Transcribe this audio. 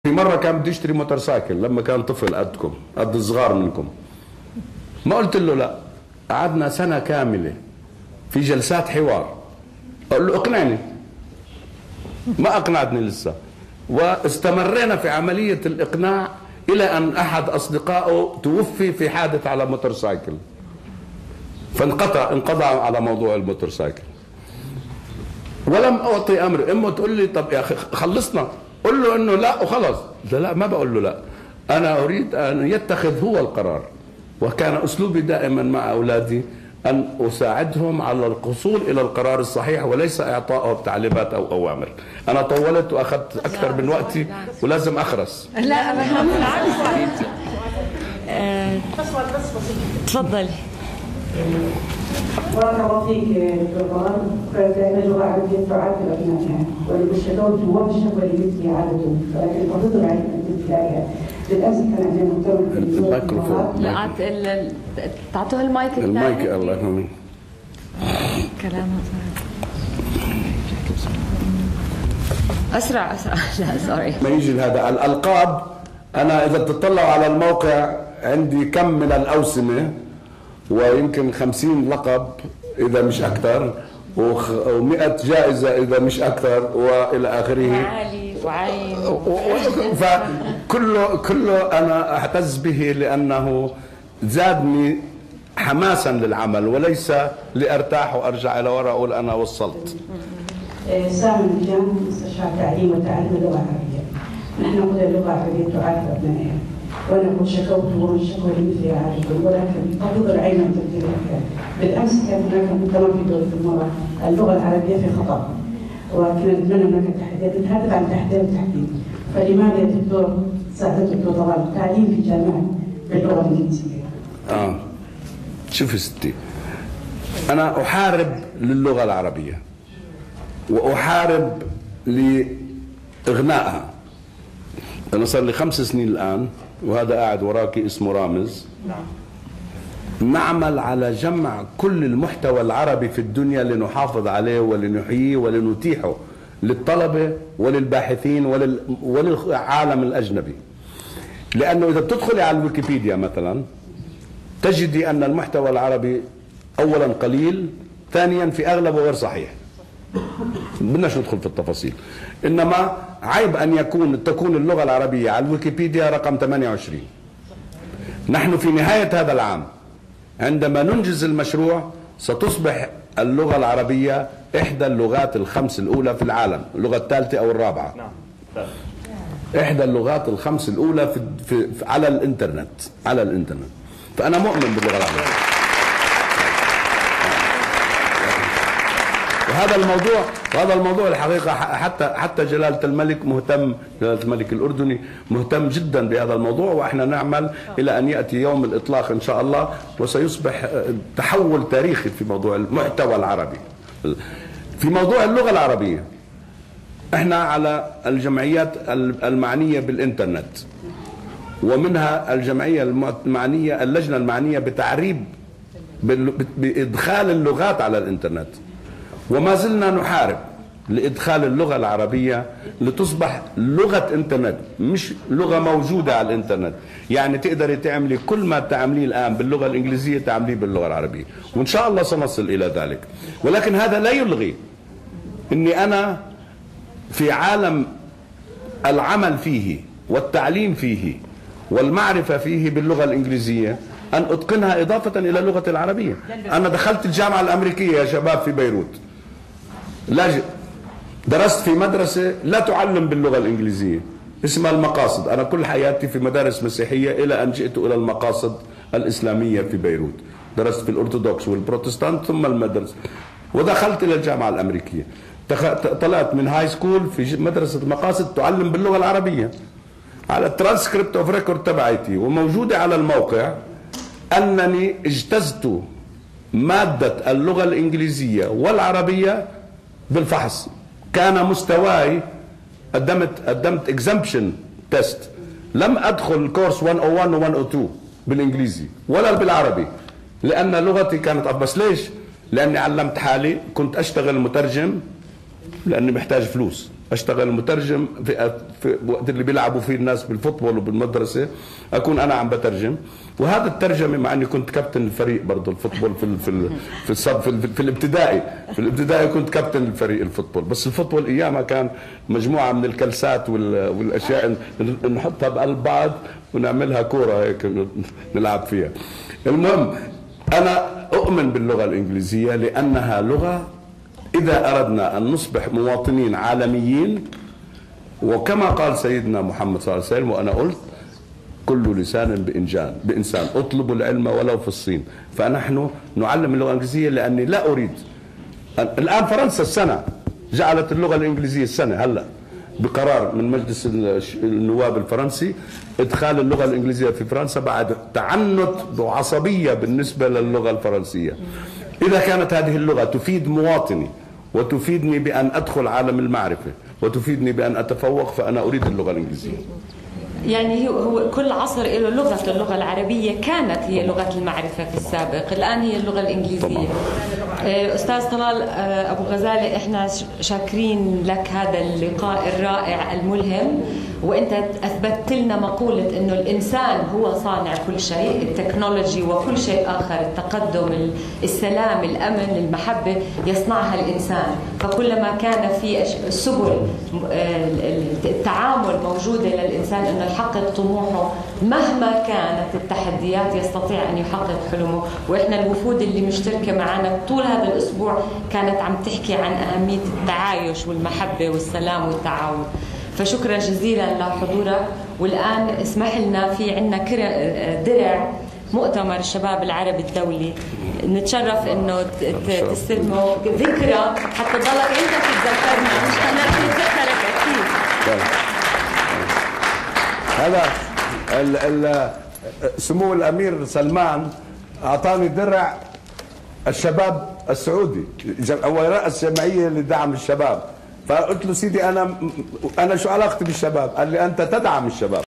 في مرة كان بده يشتري موتورسايكل لما كان طفل قدكم، قد الصغار منكم. ما قلت له لا، قعدنا سنة كاملة في جلسات حوار. قال له اقنعني، ما اقنعتني لسه. واستمرينا في عملية الإقناع إلى أن أحد أصدقائه توفي في حادث على موتورسايكل، انقضى على موضوع الموتورسايكل. ولم أعطي أمر. أمه تقول لي طب يا أخي خلصنا، قل له إنه لا وخلص. لا ما بقول له لا، أنا أريد أن يتخذ هو القرار. وكان أسلوبي دائما مع أولادي أن أساعدهم على الوصول إلى القرار الصحيح وليس إعطائه تعليمات أو أوامر. أنا طولت وأخذت أكثر من وقتي ولازم أخرس. لا بالعكس حبيبتي. تفضلي. بارك الله فيك دكتور. فإن اللغة العربية تعاد أبنائها وللشكوى توجه ولمثل عادته، ولكن تفضل علينا الابتدائية. بالأمس كان عندنا مؤتمر الميكروفون. لا تعطوها المايك الثاني. المايك الله يرحمه. كلامها أسرع. لا سوري. ما يجي هذا الألقاب. أنا إذا بتطلعوا على الموقع عندي كم من الأوسمة، ويمكن 50 لقب إذا مش أكثر، و100 جائزة إذا مش أكثر، وإلى آخره. معالي وعين. فكله أنا أعتز به لأنه زادني حماسا للعمل وليس لأرتاح وأرجع إلى وراء أقول أنا وصلت. سامي الجان مستشار تعليم وتعليم اللغة العربية. نحن نقول اللغة العربية تعاد أبنائها، ونقول شكوت الشكوى لمثل عادكم، ولكن تفضل العين عن تبديل الأفكار. بالأمس كان هناك مؤتمر في دولة المرأة اللغة العربية في خطر، وكنا نتمنى هناك تحديات. نتحدث عن تحديات التحديد، فلماذا يا دكتور ساعدت الدكتور طبعا التعليم في الجامعة باللغة الإنجليزية؟ شوفي ستي، أنا أحارب للغة العربية وأحارب لإغنائها. أنا صار لي 5 سنين الآن، وهذا قاعد وراكي اسمه رامز. نعمل على جمع كل المحتوى العربي في الدنيا لنحافظ عليه ولنحييه ولنتيحه للطلبة وللباحثين وللعالم الأجنبي. لأنه إذا بتدخلي على الويكيبيديا مثلا تجدي أن المحتوى العربي أولا قليل، ثانيا في أغلبه غير صحيح. بدناش ندخل في التفاصيل، إنما عيب أن تكون اللغة العربية على الويكيبيديا رقم 28. نحن في نهاية هذا العام عندما ننجز المشروع ستصبح اللغة العربية إحدى اللغات ال5 الأولى في العالم، اللغة الثالثة أو الرابعة. إحدى اللغات ال5 الأولى على الإنترنت. فأنا مؤمن باللغة العربية. وهذا الموضوع الحقيقة حتى جلالة الملك مهتم، جلالة الملك الأردني مهتم جدا بهذا الموضوع، وإحنا نعمل إلى أن يأتي يوم الإطلاق إن شاء الله، وسيصبح تحول تاريخي في موضوع المحتوى العربي. في موضوع اللغة العربية إحنا على الجمعيات المعنية بالإنترنت، ومنها الجمعية المعنية، اللجنة المعنية بتعريب بإدخال اللغات على الإنترنت. وما زلنا نحارب لإدخال اللغة العربية لتصبح لغة إنترنت، مش لغة موجودة على الإنترنت. يعني تقدري تعملي كل ما تعمليه الآن باللغة الإنجليزية تعمليه باللغة العربية، وإن شاء الله سنصل إلى ذلك. ولكن هذا لا يلغي أني أنا في عالم العمل فيه والتعليم فيه والمعرفة فيه باللغة الإنجليزية أن أتقنها إضافة إلى اللغة العربية. أنا دخلت الجامعة الأمريكية يا شباب في بيروت، درست في مدرسة لا تعلم باللغة الإنجليزية اسمها المقاصد. أنا كل حياتي في مدارس مسيحية إلى أن جئت إلى المقاصد الإسلامية في بيروت. درست في الأرثوذكس والبروتستانت ثم المدرسة، ودخلت إلى الجامعة الأمريكية. طلعت من هاي سكول في مدرسة المقاصد تعلم باللغة العربية. على الترانسكريبت اوف ريكورد تبعتي وموجودة على الموقع أنني اجتزت مادة اللغة الإنجليزية والعربية بالفحص. كان مستواي قدمت exemption test، لم أدخل كورس 101 و 102 بالإنجليزي ولا بالعربي لأن لغتي كانت بس ليش؟ لأني علمت حالي، كنت أشتغل مترجم لأني محتاج فلوس. اشتغل مترجم في وقت اللي بيلعبوا فيه الناس بالفوتبول وبالمدرسه، اكون انا عم بترجم. وهذا الترجمه مع اني كنت كابتن الفريق برضه الفوتبول في الابتدائي، في الابتدائي كنت كابتن الفريق الفوتبول. بس الفوتبول ايامها كان مجموعه من الكلسات والاشياء نحطها بقلب بعض ونعملها كوره هيك نلعب فيها. المهم انا اؤمن باللغه الانجليزيه لانها لغه إذا أردنا أن نصبح مواطنين عالميين، وكما قال سيدنا محمد صلى الله عليه وسلم وأنا قلت كل لسان بإنسان اطلبوا العلم ولو في الصين. فنحن نعلم اللغة الإنجليزية لأني لا أريد الآن فرنسا السنة جعلت اللغة الإنجليزية السنة هلأ بقرار من مجلس النواب الفرنسي إدخال اللغة الإنجليزية في فرنسا بعد تعنت وعصبية بالنسبة للغة الفرنسية. إذا كانت هذه اللغة تفيد مواطني وتفيدني بأن أدخل عالم المعرفة وتفيدني بأن أتفوق، فأنا أريد اللغة الإنجليزية. يعني هو كل عصر له لغة. اللغة العربية كانت هي لغة المعرفة في السابق، الآن هي اللغة الإنجليزية. أستاذ طلال أبو غزالة، إحنا شاكرين لك هذا اللقاء الرائع الملهم، وأنت أثبتت لنا مقولة إنه الإنسان هو صانع كل شيء، التكنولوجي وكل شيء آخر، التقدم، السلام، الأمن، المحبة يصنعها الإنسان. فكلما كان في سبل التعامل موجودة للإنسان إنه يحقق طموحه مهما كانت التحديات يستطيع أن يحقق حلمه. وإحنا الوفود اللي مشتركة معنا طول هذا الأسبوع كانت عم تحكي عن أهمية التعايش والمحبة والسلام والتعاون. فشكرا جزيلا لحضورك. والآن اسمح لنا في عنا درع مؤتمر الشباب العربي الدولي، نتشرف انه تستلمه ذكرى حتى تضلك انت تتذكرنا مش احنا نتذكرك اكيد. هذا سمو الامير سلمان اعطاني درع الشباب السعودي، هو رأس جمعيه لدعم الشباب. فقلت له سيدي انا شو علاقتي بالشباب؟ قال لي انت تدعم الشباب.